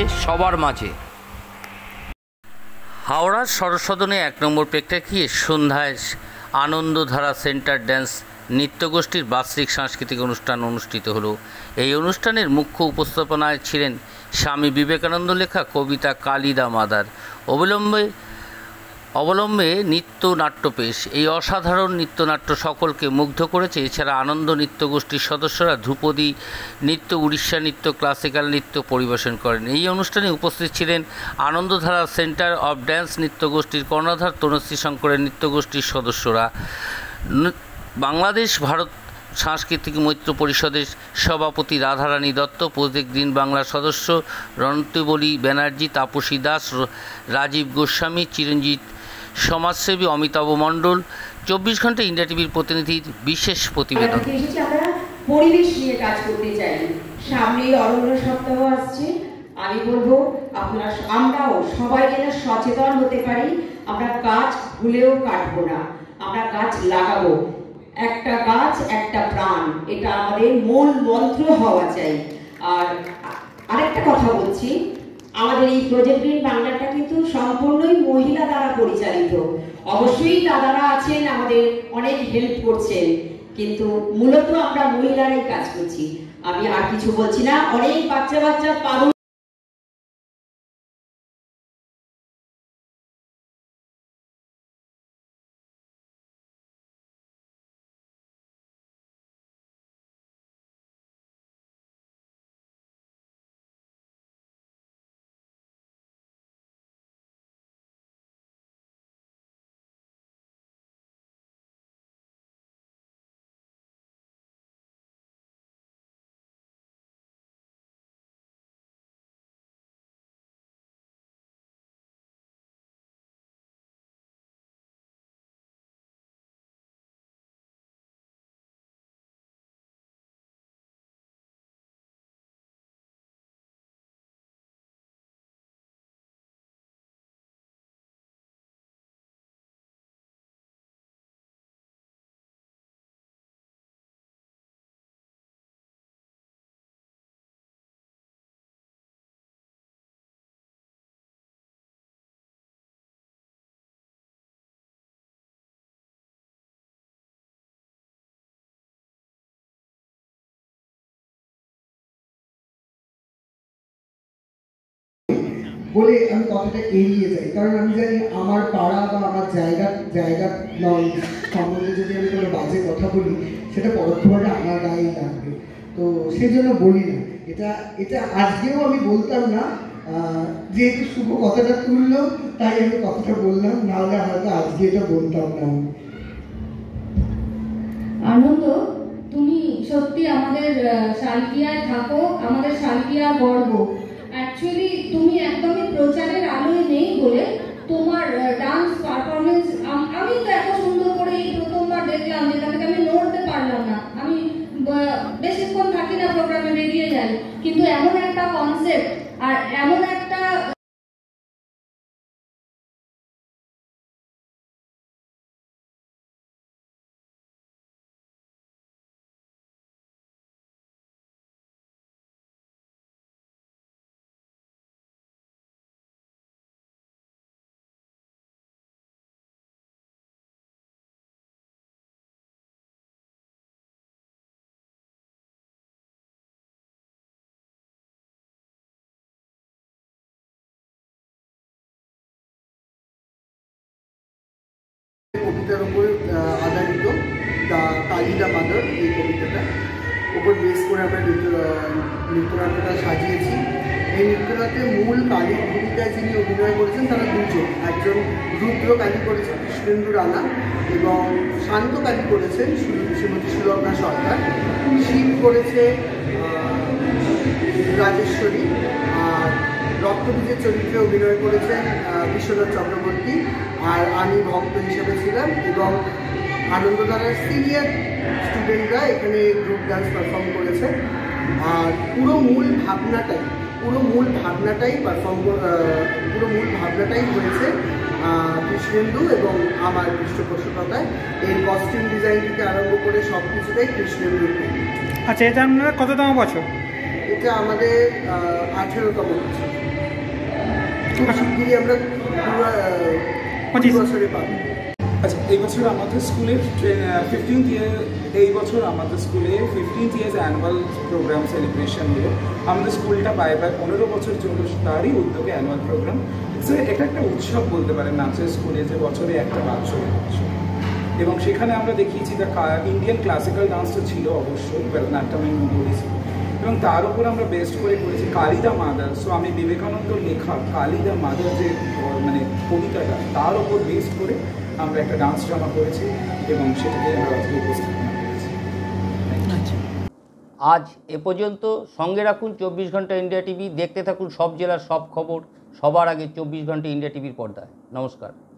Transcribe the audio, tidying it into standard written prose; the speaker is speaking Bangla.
সবার মাঝে। হাওড়ার সরস্বদনে ১ নম্বর প্রেক্ষাগৃহে সন্ধ্যায় আনন্দধারা সেন্টার ড্যান্স নৃত্যগোষ্ঠীর বার্ষিক সাংস্কৃতিক অনুষ্ঠান অনুষ্ঠিত হলো। এই অনুষ্ঠানের মুখ্য উপস্থাপনায় ছিলেন স্বামী বিবেকানন্দ লেখা কবিতা কালিদা মাদার। অবলম্বে নৃত্যনাট্য পেশ। এই অসাধারণ নৃত্যনাট্য সকলকে মুগ্ধ করেছে। এছাড়া আনন্দ নৃত্যগোষ্ঠীর সদস্যরা ধ্রুপদী নৃত্য, উড়িষ্যা নৃত্য, ক্লাসিক্যাল নৃত্য পরিবেশন করেন। এই অনুষ্ঠানে উপস্থিত ছিলেন আনন্দধারা সেন্টার অফ ড্যান্স নৃত্যগোষ্ঠীর কর্ণধার তনুশ্রী শঙ্করের নৃত্যগোষ্ঠীর সদস্যরা। বাংলাদেশ ভারত সাংস্কৃতিক মৈত্র পরিষদের সভাপতি রাধারানী দত্ত, প্রত্যেক দিন বাংলার সদস্য রণতীবলী ব্যানার্জি, তাপসী দাস, রাজীব গোস্বামী, চিরঞ্জিত সমাজসেবী অমিতাভ মণ্ডল, ২৪ ঘন্টা ইন্ডিয়া টিভির প্রতিনিধির বিশেষ প্রতিবেদন। পরিবেশ নিয়ে কাজ করতে চাই। সামনে অরণ্য সপ্তাহ আসছে। আমি বলবো আমরাও সবাই যেন সচেতন হতে পারি। আমরা গাছ ভুলেও কাটবো না, আমরা গাছ লাগাবো। একটা গাছ একটা প্রাণ, এটা আমাদের মূল মন্ত্র হওয়া চাই। আর আরেকটা কথা বলছি, আমাদের এই প্রজেক্ট গ্রিন বাংলাটা কিন্তু সম্পূর্ণই মহিলা দ্বারা পরিচালিত। অবশ্যই দাদারা আছেন, আমাদের অনেক হেল্প করছেন, কিন্তু মূলত আমরা মহিলারাই কাজ করছি। আমি আর কিছু বলছি না। অনেক বাচ্চা পাগল বলে আমি কথাটা এড়িয়ে যাই, কারণ আমি জানি আমার পাড়া বা আমার জায়গা নয় সম্বন্ধে যদি আমি কোনো বাজে কথা বলি সেটা পরোক্ষভাবে আমার গায়েই লাগবে। তো সেই জন্য বলি না। এটা আজকেও আমি বলতাম না, যেহেতু শুভ কথাটা তুললো তাই আমি কথাটা বললাম, নাহলে হয়তো আজকে এটা বলতাম না। আনন্দ, তুমি সত্যি আমাদের শালকিয়ায় থাকো, আমাদের শালকিয়ার গর্ব। অ্যাকচুয়ালি তুমি একদমই প্রচারের আলোয় নেই বলে তোমার ডান্স পারফরমেন্স আমি তো এত সুন্দর করে এই প্রথমবার দেখলাম, যেটা থেকে আমি নড়তে পারলাম না। আমি বেশিক্ষণ থাকি না প্রোগ্রামে, বেরিয়ে যাই, কিন্তু এমন একটা কনসেপ্ট আর এমন একটা কবিতার উপর আধারিত কালিদা মাদার, এই কবিতাটা উপর বেস করে আমরা নৃত্যনাট্যটা সাজিয়েছি। এই নৃত্যনাট্যে মূল কালীর ভূমিকায় যিনি অভিনয় করেছেন তারা দুজন, একজন রুদ্র কালী করেছেন কৃষ্ণেন্দু রানা এবং শান্ত কালী করেছেন শ্রীমতী সুলগ্না সরকার, শিব করেছে রাজেশ্বরী, আর রক্তবীজের চরিত্রে অভিনয় করেছেন বিশ্বনাথ চক্রবর্তী, আর আমি ভক্ত হিসেবে ছিলাম। এবং আনন্দধারার সিনিয়র স্টুডেন্টরা এখানে গ্রুপ ডান্স পারফর্ম করেছে। আর পুরো মূল ভাবনাটাই হয়েছে কৃষ্ণেন্দু এবং আমার পৃষ্ঠপোষকতায়। এর কস্টিউম ডিজাইন থেকে আরম্ভ করে সব কিছুটাই কৃষ্ণেন্দুর। আচ্ছা, এটা আপনারা কততম বছর? এটা আমাদের 18তম বছর। খুব শিগগিরই আমরা 25 বছরে পাবো। আচ্ছা, এই বছর আমাদের স্কুলের 15th ইয়ার, এই বছর আমাদের স্কুলে 15th years annual programme celebration হলো। আমাদের স্কুলটা প্রায় 15 বছর চলল, তারই উদ্যোগে অ্যানুয়াল প্রোগ্রাম। সো এটা একটা উৎসব বলতে পারেন নাচের স্কুলে, যে বছরে একটা বাৎসরিক উৎসব। এবং সেখানে আমরা দেখিয়েছি ইন্ডিয়ান ক্লাসিক্যাল ডান্স তো ছিল অবশ্যই, ভরতনাট্যম এবং ওড়িশি, এবং তার উপর আমরা বেস্ট করে করেছি কালী দ্য মাদার। সো আমি বিবেকানন্দর লেখা কালী দ্য মাদার যে মানে কবিতাটা, তার উপর বেস্ট করে আমরা একটা ডান্স ড্রামা করেছি এবং সেটাকে আমরা আজকে উপস্থাপনা করেছি। আজ এ পর্যন্ত। সঙ্গে রাখুন 24 ঘন্টা ইন্ডিয়া টিভি। দেখতে থাকুন সব জেলার সব খবর সবার আগে 24 ঘন্টা ইন্ডিয়া টিভির পর্দায়। নমস্কার।